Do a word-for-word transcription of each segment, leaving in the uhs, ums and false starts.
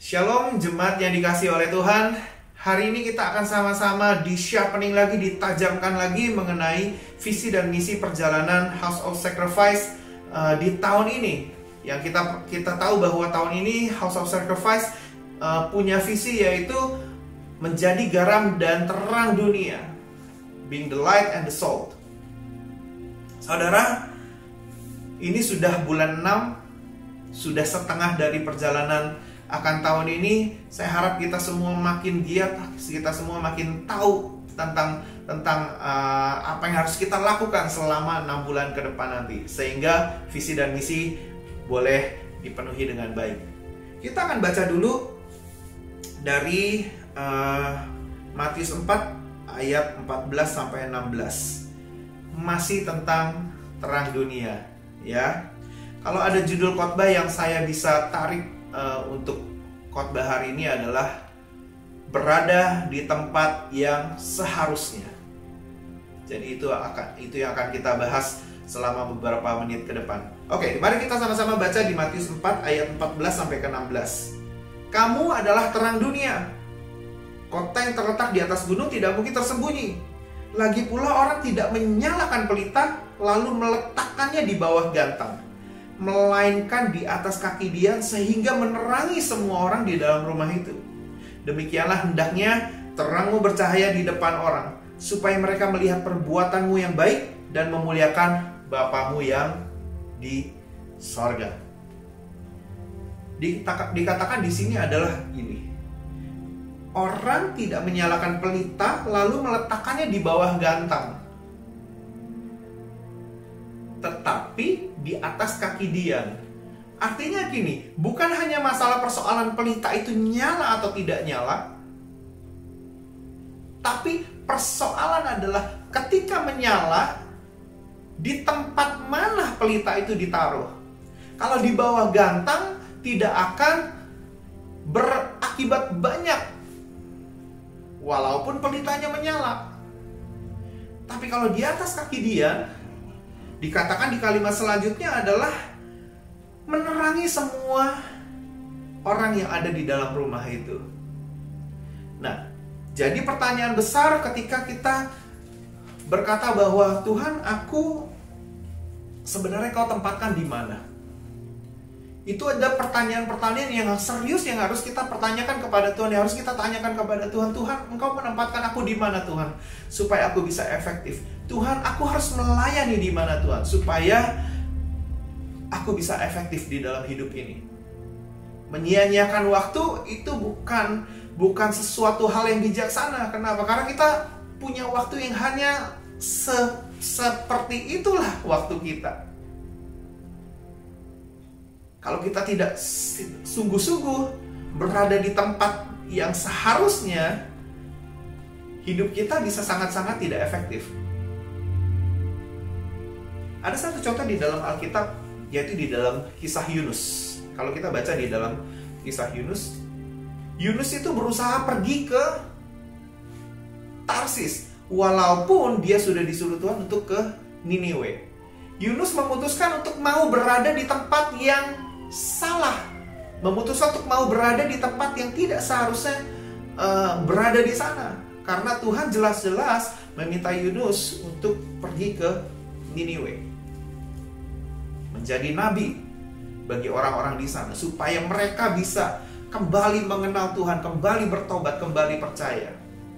Shalom jemaat yang dikasihi oleh Tuhan. Hari ini kita akan sama-sama di sharpening lagi, ditajamkan lagi mengenai visi dan misi perjalanan House of Sacrifice uh, di tahun ini. Yang kita kita tahu bahwa tahun ini House of Sacrifice uh, punya visi, yaitu menjadi garam dan terang dunia, being the light and the salt. Saudara, ini sudah bulan enam, sudah setengah dari perjalanan akan tahun ini. Saya harap kita semua makin giat, kita semua makin tahu tentang tentang uh, apa yang harus kita lakukan selama enam bulan ke depan nanti, sehingga visi dan misi boleh dipenuhi dengan baik. Kita akan baca dulu dari uh, Matius empat ayat empat belas sampai enam belas. Masih tentang terang dunia, ya. Kalau ada judul khotbah yang saya bisa tarik uh, untuk khotbah hari ini adalah berada di tempat yang seharusnya. Jadi itu akan itu yang akan kita bahas selama beberapa menit ke depan. Oke, mari kita sama-sama baca di Matius empat ayat empat belas sampai ke enam belas. Kamu adalah terang dunia. Kota yang terletak di atas gunung tidak mungkin tersembunyi. Lagi pula orang tidak menyalakan pelita lalu meletakkannya di bawah gantang, melainkan di atas kaki dia sehingga menerangi semua orang di dalam rumah itu. Demikianlah hendaknya terangmu bercahaya di depan orang, supaya mereka melihat perbuatanmu yang baik dan memuliakan Bapamu yang di sorga. Dikatakan di sini adalah ini. Orang tidak menyalakan pelita lalu meletakkannya di bawah gantang, tetapi di atas kaki dia. Artinya gini, bukan hanya masalah persoalan pelita itu nyala atau tidak nyala, tapi persoalan adalah ketika menyala, di tempat mana pelita itu ditaruh. Kalau di bawah gantang tidak akan berakibat banyak walaupun pelitanya menyala. Tapi kalau di atas kaki dia, dikatakan di kalimat selanjutnya adalah menerangi semua orang yang ada di dalam rumah itu. Nah, jadi pertanyaan besar ketika kita berkata bahwa Tuhan, aku sebenarnya kau tempatkan di mana? Itu ada pertanyaan-pertanyaan yang serius yang harus kita pertanyakan kepada Tuhan, yang harus kita tanyakan kepada Tuhan. Tuhan, Engkau menempatkan aku di mana Tuhan, supaya aku bisa efektif. Tuhan, aku harus melayani di mana Tuhan, supaya aku bisa efektif di dalam hidup ini. Menyia-nyiakan waktu itu bukan bukan sesuatu hal yang bijaksana. Kenapa? Karena kita punya waktu yang hanya se seperti itulah waktu kita. Kalau kita tidak sungguh-sungguh berada di tempat yang seharusnya, hidup kita bisa sangat-sangat tidak efektif. Ada satu contoh di dalam Alkitab, yaitu di dalam kisah Yunus. Kalau kita baca di dalam kisah Yunus, Yunus itu berusaha pergi ke Tarsis, walaupun dia sudah disuruh Tuhan untuk ke Niniwe. Yunus memutuskan untuk mau berada di tempat yang salah, memutuskan untuk mau berada di tempat yang tidak seharusnya uh, berada di sana, karena Tuhan jelas-jelas meminta Yunus untuk pergi ke Niniwe, menjadi nabi bagi orang-orang di sana, supaya mereka bisa kembali mengenal Tuhan, kembali bertobat, kembali percaya.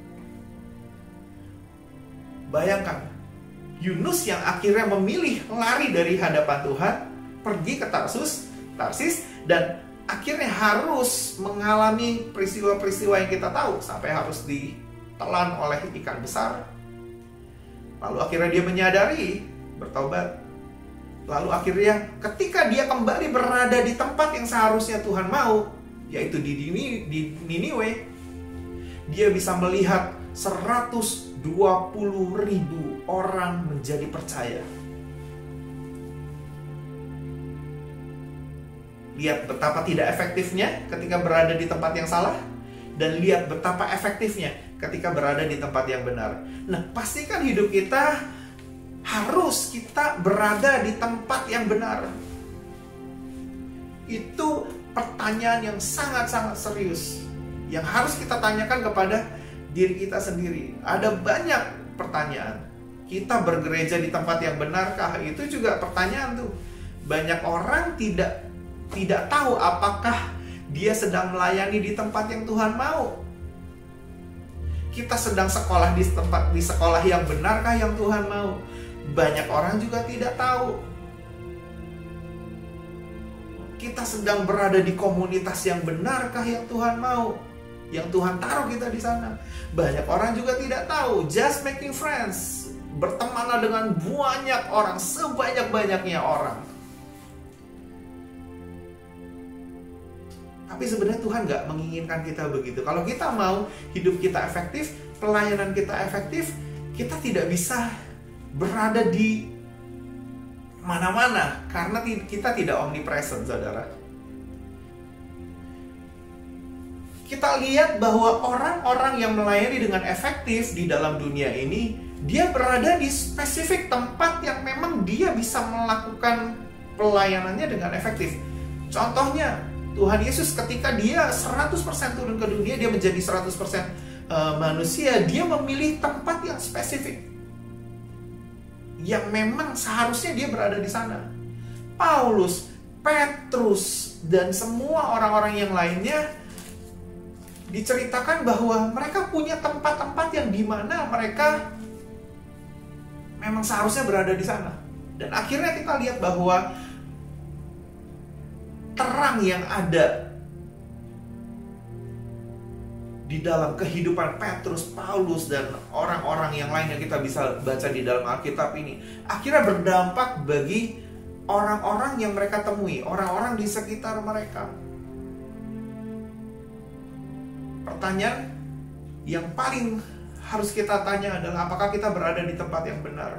Bayangkan, Yunus yang akhirnya memilih lari dari hadapan Tuhan, pergi ke Tarsus Tarsis, dan akhirnya harus mengalami peristiwa-peristiwa yang kita tahu, sampai harus ditelan oleh ikan besar. Lalu akhirnya dia menyadari, bertobat. Lalu akhirnya ketika dia kembali berada di tempat yang seharusnya Tuhan mau, yaitu di, di Niniwe, dia bisa melihat seratus dua puluh ribu orang menjadi percaya. Lihat betapa tidak efektifnya ketika berada di tempat yang salah, dan lihat betapa efektifnya ketika berada di tempat yang benar. Nah, pastikan hidup kita harus kita berada di tempat yang benar. Itu pertanyaan yang sangat-sangat serius yang harus kita tanyakan kepada diri kita sendiri. Ada banyak pertanyaan. Kita bergereja di tempat yang benarkah? Itu juga pertanyaan tuh. Banyak orang tidak tidak tahu apakah dia sedang melayani di tempat yang Tuhan mau. Kita sedang sekolah di tempat di sekolah yang benarkah yang Tuhan mau? Banyak orang juga tidak tahu. Kita sedang berada di komunitas yang benarkah yang Tuhan mau? Yang Tuhan taruh kita di sana. Banyak orang juga tidak tahu. Just making friends. Bertemanlah dengan banyak orang, sebanyak-banyaknya orang. Tapi sebenarnya Tuhan nggak menginginkan kita begitu. Kalau kita mau hidup kita efektif, pelayanan kita efektif, kita tidak bisa berada di mana-mana karena kita tidak omnipresent, saudara. Kita lihat bahwa orang-orang yang melayani dengan efektif di dalam dunia ini, dia berada di spesifik tempat yang memang dia bisa melakukan pelayanannya dengan efektif. Contohnya, Tuhan Yesus ketika dia seratus persen turun ke dunia, dia menjadi seratus persen manusia, dia memilih tempat yang spesifik, yang memang seharusnya dia berada di sana. Paulus, Petrus, dan semua orang-orang yang lainnya diceritakan bahwa mereka punya tempat-tempat yang dimana mereka memang seharusnya berada di sana. Dan akhirnya kita lihat bahwa terang yang ada di dalam kehidupan Petrus, Paulus, dan orang-orang yang lain yang kita bisa baca di dalam Alkitab ini akhirnya berdampak bagi orang-orang yang mereka temui, orang-orang di sekitar mereka. Pertanyaan yang paling harus kita tanya adalah apakah kita berada di tempat yang benar?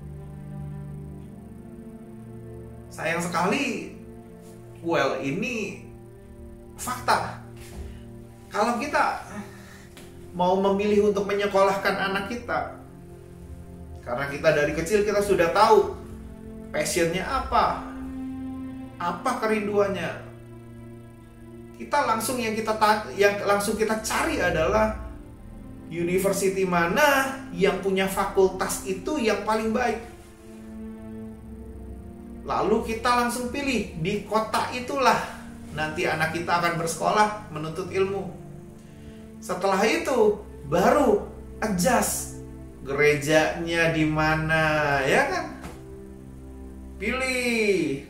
Sayang sekali, well, ini fakta. Kalau kita mau memilih untuk menyekolahkan anak kita, karena kita dari kecil kita sudah tahu passionnya apa, apa kerinduannya, kita langsung yang kita yang langsung kita cari adalah university mana yang punya fakultas itu yang paling baik. Lalu kita langsung pilih di kota itulah nanti anak kita akan bersekolah menuntut ilmu. Setelah itu baru adjust gerejanya di mana, ya kan? Pilih.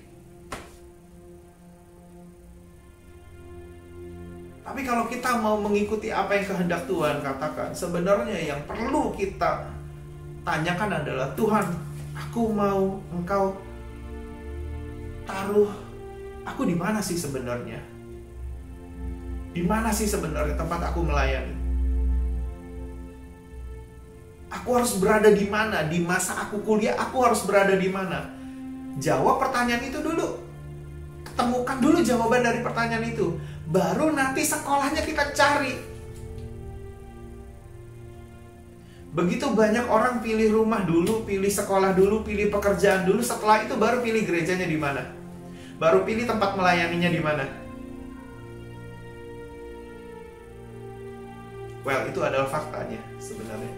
Tapi kalau kita mau mengikuti apa yang kehendak Tuhan katakan, sebenarnya yang perlu kita tanyakan adalah, Tuhan, aku mau Engkau taruh aku di mana sih sebenarnya? Di mana sih sebenarnya tempat aku melayani? Aku harus berada di mana? Di masa aku kuliah, aku harus berada di mana? Jawab pertanyaan itu dulu. Temukan dulu jawaban dari pertanyaan itu. Baru nanti sekolahnya kita cari. Begitu banyak orang pilih rumah dulu, pilih sekolah dulu, pilih pekerjaan dulu. Setelah itu baru pilih gerejanya di mana. Baru pilih tempat melayaninya di mana. Well, itu adalah faktanya sebenarnya.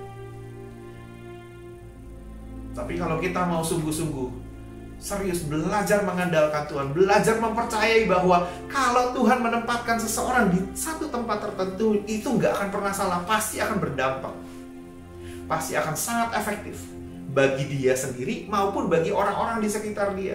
Tapi kalau kita mau sungguh-sungguh serius belajar mengandalkan Tuhan, belajar mempercayai bahwa kalau Tuhan menempatkan seseorang di satu tempat tertentu, itu nggak akan pernah salah, pasti akan berdampak, pasti akan sangat efektif bagi dia sendiri maupun bagi orang-orang di sekitar dia.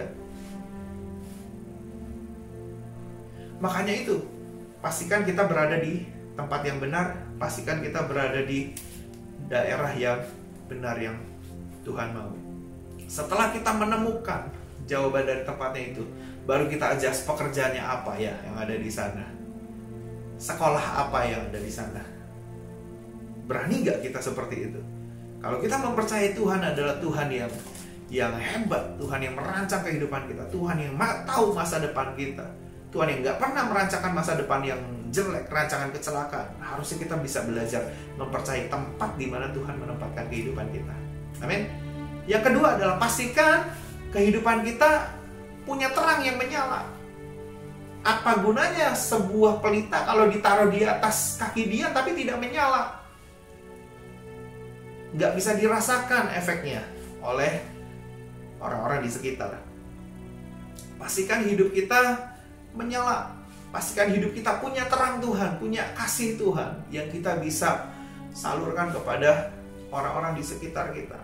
Makanya itu, pastikan kita berada di tempat yang benar, pastikan kita berada di daerah yang benar yang Tuhan mau. Setelah kita menemukan jawaban dari tempatnya itu, baru kita adjust pekerjaannya apa ya yang ada di sana, sekolah apa yang ada di sana. Berani gak kita seperti itu? Kalau kita mempercayai Tuhan adalah Tuhan yang yang hebat, Tuhan yang merancang kehidupan kita, Tuhan yang tahu masa depan kita, Tuhan yang gak pernah merancangkan masa depan yang jelek, rancangan kecelakaan, harusnya kita bisa belajar mempercayai tempat di mana Tuhan menempatkan kehidupan kita. Amin. Yang kedua adalah pastikan kehidupan kita punya terang yang menyala. Apa gunanya sebuah pelita kalau ditaruh di atas kaki dia tapi tidak menyala? Nggak bisa dirasakan efeknya oleh orang-orang di sekitar. Pastikan hidup kita menyala. Pastikan hidup kita punya terang Tuhan, punya kasih Tuhan yang kita bisa salurkan kepada orang-orang di sekitar kita.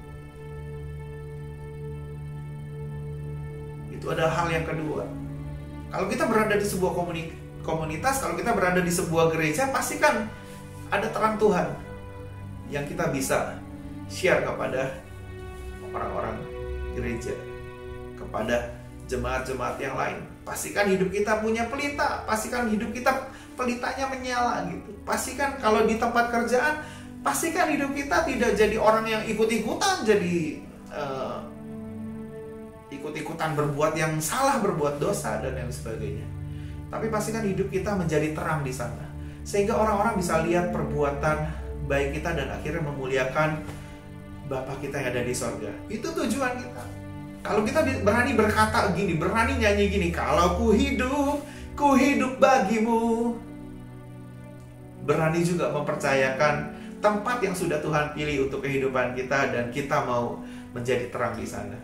Itu adalah hal yang kedua. Kalau kita berada di sebuah komunitas, kalau kita berada di sebuah gereja, pastikan ada terang Tuhan yang kita bisa share kepada orang-orang gereja, kepada jemaat-jemaat yang lain. Pastikan hidup kita punya pelita, pastikan hidup kita pelitanya menyala gitu. Pastikan kalau di tempat kerjaan, pastikan hidup kita tidak jadi orang yang ikut-ikutan, jadi uh, ikut-ikutan berbuat yang salah, berbuat dosa dan yang sebagainya. Tapi pastikan hidup kita menjadi terang di sana, sehingga orang-orang bisa lihat perbuatan baik kita dan akhirnya memuliakan Bapa kita yang ada di sorga. Itu tujuan kita. Kalau kita berani berkata gini, berani nyanyi gini, kalau ku hidup, ku hidup bagimu. Berani juga mempercayakan tempat yang sudah Tuhan pilih untuk kehidupan kita, dan kita mau menjadi terang di sana.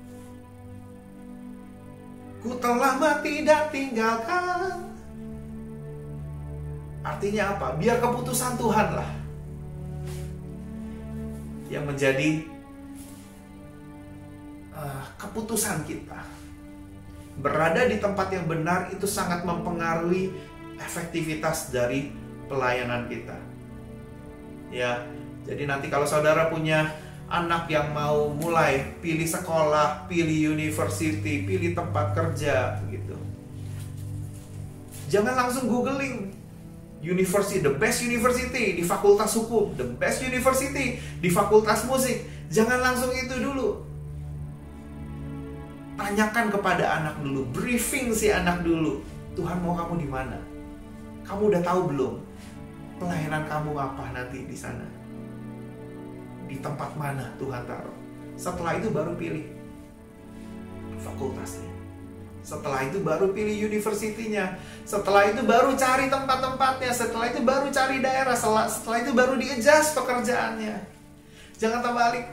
Ku telah mati dan tinggalkan. Artinya apa? Biar keputusan Tuhan lah yang menjadi uh, keputusan kita. Berada di tempat yang benar itu sangat mempengaruhi efektivitas dari pelayanan kita. Ya, jadi nanti kalau saudara punya anak yang mau mulai pilih sekolah, pilih university, pilih tempat kerja gitu, jangan langsung googling university, the best university di fakultas hukum, the best university di fakultas musik. Jangan langsung itu dulu. Tanyakan kepada anak dulu, briefing si anak dulu. Tuhan mau kamu di mana? Kamu udah tahu belum pelayanan kamu apa nanti di sana? Di tempat mana Tuhan taruh? Setelah itu baru pilih fakultasnya. Setelah itu baru pilih universitinya. Setelah itu baru cari tempat-tempatnya. Setelah itu baru cari daerah. Setelah, setelah itu baru di-adjust pekerjaannya. Jangan terbalik.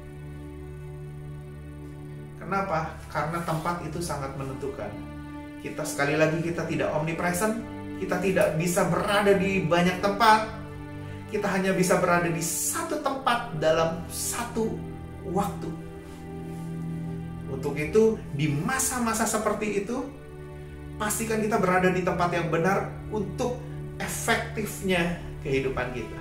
Kenapa? Karena tempat itu sangat menentukan. Kita sekali lagi kita tidak omnipresent. Kita tidak bisa berada di banyak tempat. Kita hanya bisa berada di satu tempat dalam satu waktu. Untuk itu, di masa-masa seperti itu, pastikan kita berada di tempat yang benar untuk efektifnya kehidupan kita.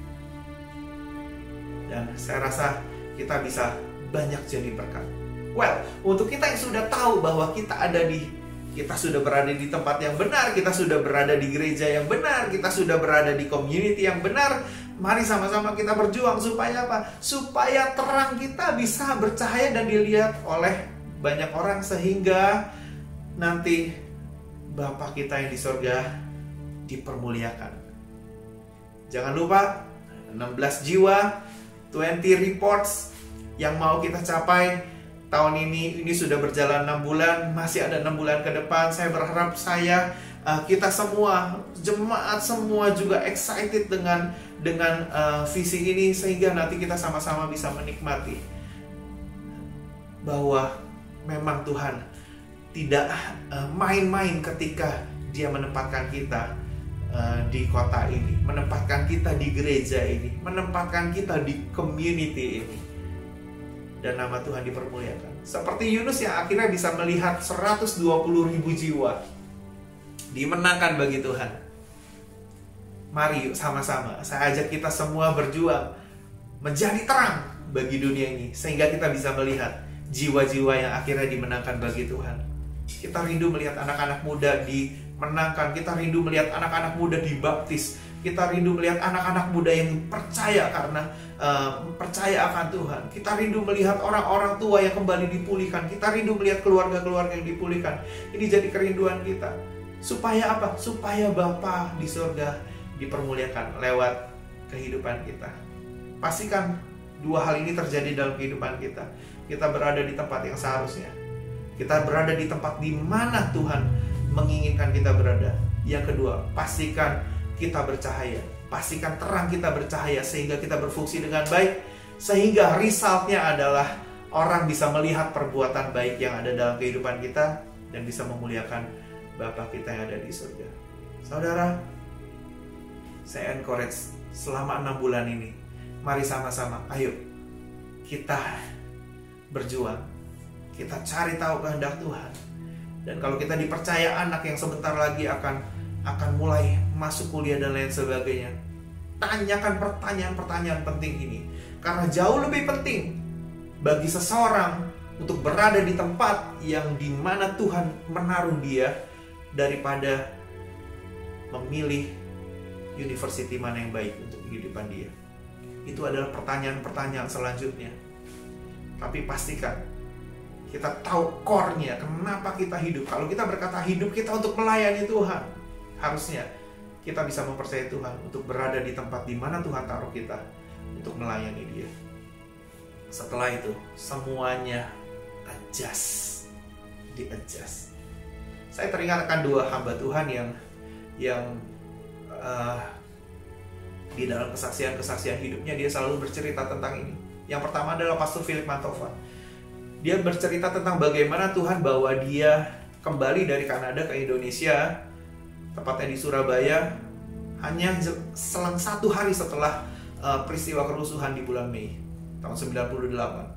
Dan saya rasa kita bisa banyak jadi berkat. Well, untuk kita yang sudah tahu bahwa kita ada di, kita sudah berada di tempat yang benar, kita sudah berada di gereja yang benar, kita sudah berada di community yang benar, mari sama-sama kita berjuang supaya apa? Supaya terang kita bisa bercahaya dan dilihat oleh banyak orang, sehingga nanti Bapa kita yang di sorga dipermuliakan. Jangan lupa enam belas jiwa, dua puluh reports yang mau kita capai tahun ini. Ini sudah berjalan enam bulan, masih ada enam bulan ke depan. Saya berharap saya, uh, kita semua, jemaat semua juga excited dengan dengan uh, visi ini, sehingga nanti kita sama-sama bisa menikmati bahwa memang Tuhan tidak uh, main-main ketika Dia menempatkan kita uh, di kota ini, menempatkan kita di gereja ini, menempatkan kita di community ini, dan nama Tuhan dipermuliakan. Seperti Yunus yang akhirnya bisa melihat seratus dua puluh ribu jiwa dimenangkan bagi Tuhan. Mari yuk sama-sama, saya ajak kita semua berjuang menjadi terang bagi dunia ini, sehingga kita bisa melihat jiwa-jiwa yang akhirnya dimenangkan bagi Tuhan. Kita rindu melihat anak-anak muda dimenangkan, kita rindu melihat anak-anak muda dibaptis, kita rindu melihat anak-anak muda yang percaya karena uh, percaya akan Tuhan. Kita rindu melihat orang-orang tua yang kembali dipulihkan, kita rindu melihat keluarga-keluarga yang dipulihkan. Ini jadi kerinduan kita. Supaya apa? Supaya Bapa di surga dipermuliakan lewat kehidupan kita. Pastikan dua hal ini terjadi dalam kehidupan kita. Kita berada di tempat yang seharusnya. Kita berada di tempat di mana Tuhan menginginkan kita berada. Yang kedua, pastikan kita bercahaya. Pastikan terang kita bercahaya sehingga kita berfungsi dengan baik. Sehingga resultnya adalah orang bisa melihat perbuatan baik yang ada dalam kehidupan kita dan bisa memuliakan Bapa kita yang ada di surga. Saudara, saya encourage selama enam bulan ini, mari sama-sama, ayo kita berjuang, kita cari tahu kehendak Tuhan. Dan kalau kita dipercaya anak yang sebentar lagi akan akan mulai masuk kuliah dan lain sebagainya, tanyakan pertanyaan-pertanyaan penting ini, karena jauh lebih penting bagi seseorang untuk berada di tempat yang dimana Tuhan menaruh dia daripada memilih university mana yang baik untuk kehidupan dia. Itu adalah pertanyaan-pertanyaan selanjutnya. Tapi pastikan kita tahu core-nya, kenapa kita hidup. Kalau kita berkata hidup kita untuk melayani Tuhan, harusnya kita bisa mempercayai Tuhan untuk berada di tempat di mana Tuhan taruh kita untuk melayani Dia. Setelah itu semuanya adjust, di-adjust. Saya teringat akan dua hamba Tuhan yang yang uh, di dalam kesaksian-kesaksian hidupnya dia selalu bercerita tentang ini. Yang pertama adalah Pastor Philip Mantova. Dia bercerita tentang bagaimana Tuhan bawa dia kembali dari Kanada ke Indonesia, tepatnya di Surabaya, hanya selang satu hari setelah uh, peristiwa kerusuhan di bulan Mei tahun sembilan puluh delapan.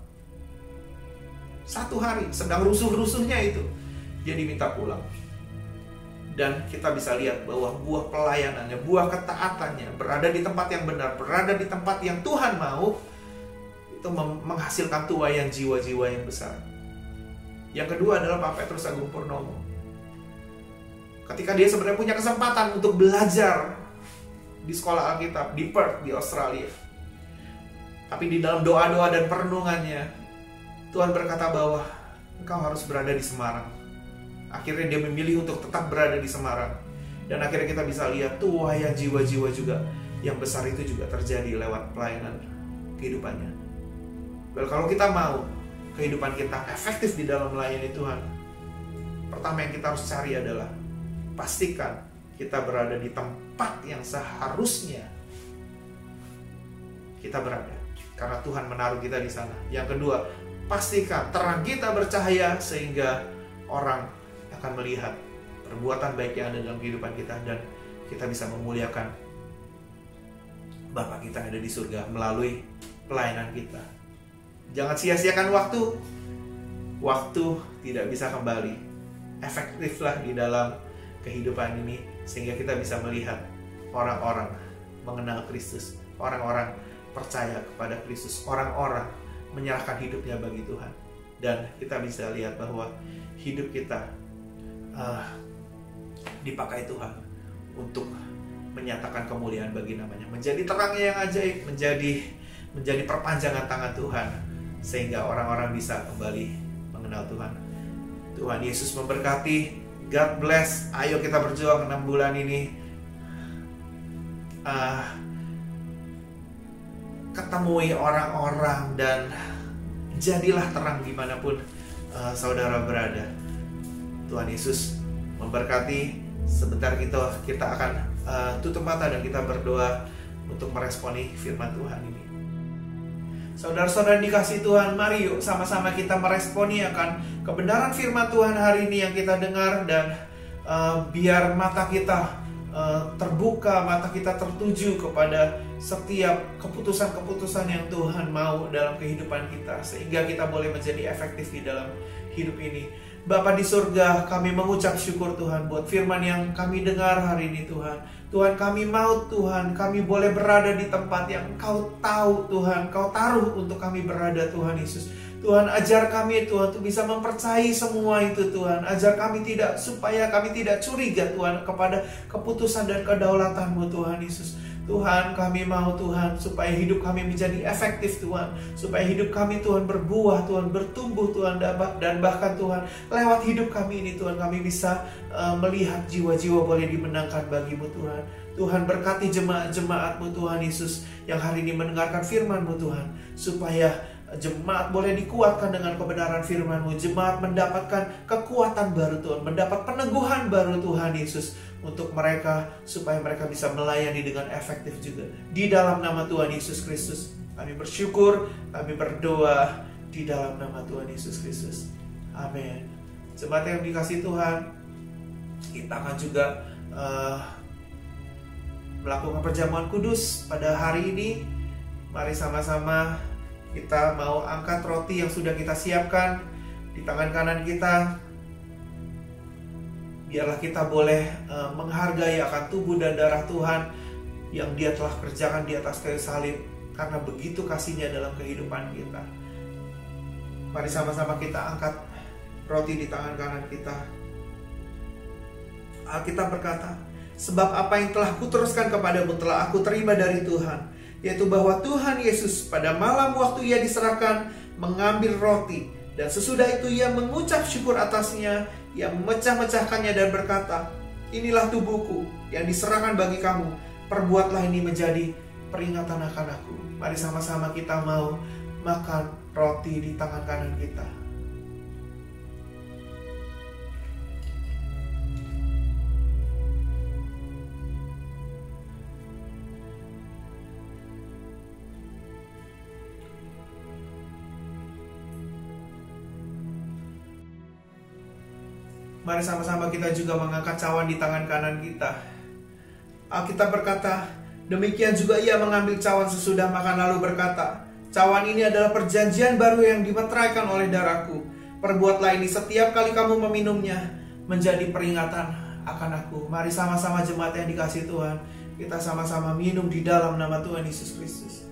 Satu hari, sedang rusuh-rusuhnya itu, dia diminta pulang. Dan kita bisa lihat bahwa buah pelayanannya, buah ketaatannya, berada di tempat yang benar, berada di tempat yang Tuhan mau, itu menghasilkan tuaian jiwa-jiwa yang besar. Yang kedua adalah Pak Petrus Agung Purnomo. Ketika dia sebenarnya punya kesempatan untuk belajar di sekolah Alkitab di Perth, di Australia, tapi di dalam doa-doa dan perenungannya, Tuhan berkata bahwa engkau harus berada di Semarang. Akhirnya dia memilih untuk tetap berada di Semarang. Dan akhirnya kita bisa lihat tuaian jiwa-jiwa juga yang besar itu juga terjadi lewat pelayanan kehidupannya. Well, kalau kita mau kehidupan kita efektif di dalam melayani Tuhan, pertama yang kita harus cari adalah pastikan kita berada di tempat yang seharusnya kita berada, karena Tuhan menaruh kita di sana. Yang kedua, pastikan terang kita bercahaya sehingga orang akan melihat perbuatan baik yang ada dalam kehidupan kita dan kita bisa memuliakan Bapa kita yang ada di surga melalui pelayanan kita. Jangan sia-siakan waktu. Waktu tidak bisa kembali. Efektiflah di dalam kehidupan ini sehingga kita bisa melihat orang-orang mengenal Kristus, orang-orang percaya kepada Kristus, orang-orang menyerahkan hidupnya bagi Tuhan. Dan kita bisa lihat bahwa hidup kita uh, dipakai Tuhan untuk menyatakan kemuliaan bagi namanya, menjadi terangnya yang ajaib, menjadi menjadi perpanjangan tangan Tuhan sehingga orang-orang bisa kembali mengenal Tuhan. Tuhan Yesus memberkati. God bless. Ayo kita berjuang enam bulan ini. Uh, ketemui orang-orang dan jadilah terang dimanapun uh, saudara berada. Tuhan Yesus memberkati. Sebentar kita kita akan uh, tutup mata dan kita berdoa untuk meresponi firman Tuhan ini. Saudara-saudara dikasih Tuhan, mari yuk sama-sama kita meresponi akan kebenaran firman Tuhan hari ini yang kita dengar. Dan uh, biar mata kita uh, terbuka, mata kita tertuju kepada setiap keputusan-keputusan yang Tuhan mau dalam kehidupan kita, sehingga kita boleh menjadi efektif di dalam hidup ini. Bapa di surga, kami mengucap syukur Tuhan buat firman yang kami dengar hari ini Tuhan. Tuhan, kami mau Tuhan, kami boleh berada di tempat yang Kau tahu Tuhan, Kau taruh untuk kami berada Tuhan Yesus. Tuhan, ajar kami Tuhan untuk bisa mempercayai semua itu Tuhan. Ajar kami tidak, supaya kami tidak curiga Tuhan kepada keputusan dan kedaulatan-Mu Tuhan Yesus. Tuhan, kami mau Tuhan supaya hidup kami menjadi efektif Tuhan, supaya hidup kami Tuhan berbuah Tuhan, bertumbuh Tuhan, dan bahkan Tuhan lewat hidup kami ini Tuhan kami bisa uh, melihat jiwa-jiwa boleh dimenangkan bagi-Mu Tuhan. Tuhan berkati jemaat-jemaat-Mu Tuhan Yesus yang hari ini mendengarkan firman-Mu Tuhan, supaya Jemaat boleh dikuatkan dengan kebenaran firman-Mu. Jemaat mendapatkan kekuatan baru Tuhan, mendapat peneguhan baru Tuhan Yesus, untuk mereka, supaya mereka bisa melayani dengan efektif juga. Di dalam nama Tuhan Yesus Kristus kami bersyukur, kami berdoa di dalam nama Tuhan Yesus Kristus. Amin. Jemaat yang dikasihi Tuhan, kita akan juga uh, melakukan perjamuan kudus pada hari ini. Mari sama-sama kita mau angkat roti yang sudah kita siapkan di tangan kanan kita. Biarlah kita boleh uh, menghargai akan tubuh dan darah Tuhan yang Dia telah kerjakan di atas kayu salib, karena begitu kasihnya dalam kehidupan kita. Mari sama-sama kita angkat roti di tangan kanan kita. Alkitab berkata, sebab apa yang telah kuteruskan kepadamu telah aku terima dari Tuhan, yaitu bahwa Tuhan Yesus pada malam waktu Ia diserahkan mengambil roti, dan sesudah itu Ia mengucap syukur atasnya, Ia memecah-mecahkannya dan berkata, inilah tubuhku yang diserahkan bagi kamu, perbuatlah ini menjadi peringatan akan aku. Mari sama-sama kita mau makan roti di tangan kanan kita. Mari sama-sama kita juga mengangkat cawan di tangan kanan kita. Alkitab berkata, demikian juga Ia mengambil cawan sesudah makan lalu berkata, cawan ini adalah perjanjian baru yang dimeteraikan oleh darahku. Perbuatlah ini setiap kali kamu meminumnya, menjadi peringatan akan aku. Mari sama-sama jemaat yang dikasihi Tuhan, kita sama-sama minum di dalam nama Tuhan Yesus Kristus.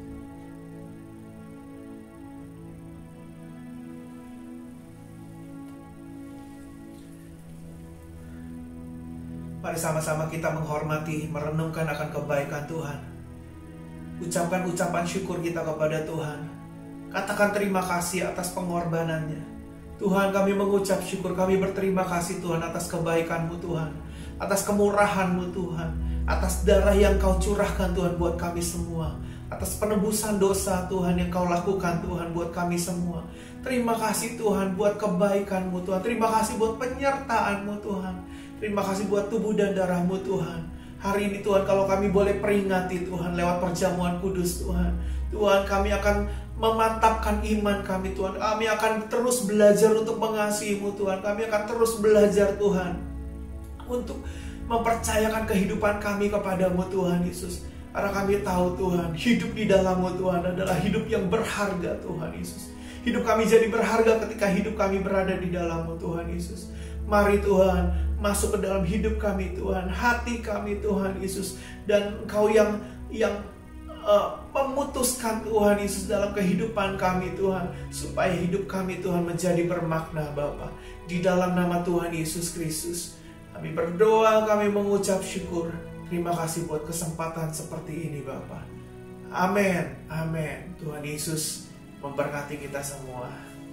Mari sama-sama kita menghormati, merenungkan akan kebaikan Tuhan. Ucapkan ucapan syukur kita kepada Tuhan. Katakan terima kasih atas pengorbanannya. Tuhan, kami mengucap syukur, kami berterima kasih Tuhan atas kebaikan-Mu Tuhan, atas kemurahan-Mu Tuhan, atas darah yang Kau curahkan Tuhan buat kami semua, atas penebusan dosa Tuhan yang Kau lakukan Tuhan buat kami semua. Terima kasih Tuhan buat kebaikan-Mu Tuhan. Terima kasih buat penyertaan-Mu Tuhan. Terima kasih buat tubuh dan darah-Mu Tuhan. Hari ini Tuhan, kalau kami boleh peringati Tuhan lewat perjamuan kudus Tuhan, Tuhan, kami akan memantapkan iman kami Tuhan. Kami akan terus belajar untuk mengasihi-Mu Tuhan. Kami akan terus belajar Tuhan untuk mempercayakan kehidupan kami kepada-Mu Tuhan Yesus. Karena kami tahu Tuhan, hidup di dalam-Mu Tuhan adalah hidup yang berharga Tuhan Yesus. Hidup kami jadi berharga ketika hidup kami berada di dalam-Mu Tuhan Yesus. Mari Tuhan, masuk ke dalam hidup kami Tuhan, hati kami Tuhan Yesus, dan Engkau yang yang uh, memutuskan Tuhan Yesus dalam kehidupan kami Tuhan, supaya hidup kami Tuhan menjadi bermakna Bapa. Di dalam nama Tuhan Yesus Kristus kami berdoa, kami mengucap syukur. Terima kasih buat kesempatan seperti ini Bapa. Amin, amin. Tuhan Yesus memberkati kita semua.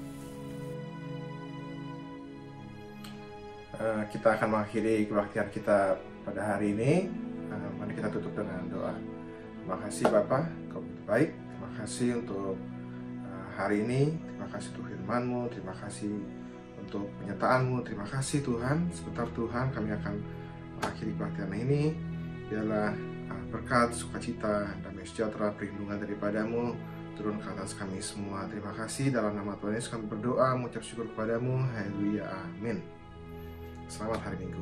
Uh, kita akan mengakhiri kebaktian kita pada hari ini. Uh, mari kita tutup dengan doa. Terima kasih Bapa, Kau begitu baik. Terima kasih untuk uh, hari ini. Terima kasih untuk firman-Mu. Terima kasih untuk penyertaan-Mu. Terima kasih Tuhan. Sebentar Tuhan, kami akan mengakhiri kebaktian ini. Biarlah uh, berkat, sukacita, damai sejahtera, perlindungan daripada-Mu turun ke atas kami semua. Terima kasih. Dalam nama Tuhan Yesus kami berdoa, mengucap syukur kepada-Mu. Haleluya, amin. Selamat hari Minggu.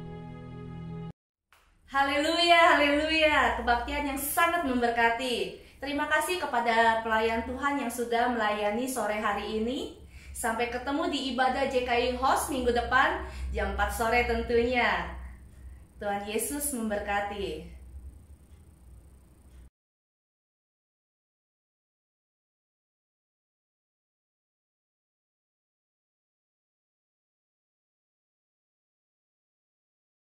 Haleluya, haleluya. Kebaktian yang sangat memberkati. Terima kasih kepada pelayan Tuhan yang sudah melayani sore hari ini. Sampai ketemu di ibadah J K I Host minggu depan jam empat sore tentunya. Tuhan Yesus memberkati.